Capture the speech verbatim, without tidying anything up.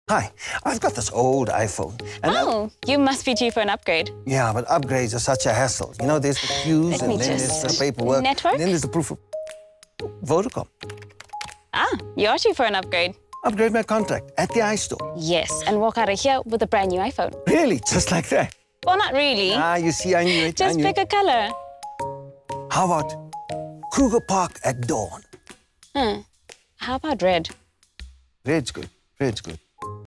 Hi, I've got this old iPhone. And oh, I... you must be due for an upgrade. Yeah, but upgrades are such a hassle. You know, there's the queues, Let and me then just... there's the paperwork. Network? And then there's the proof of... Vodacom. Ah, you're due for an upgrade. Upgrade my contract at the iStore. Yes, and walk out of here with a brand new iPhone. Really? Just like that? Well, not really. Ah, you see, I knew it. Just I knew pick it. a colour. How about Kruger Park at dawn? Hmm. How about red? Red's good. Red's good.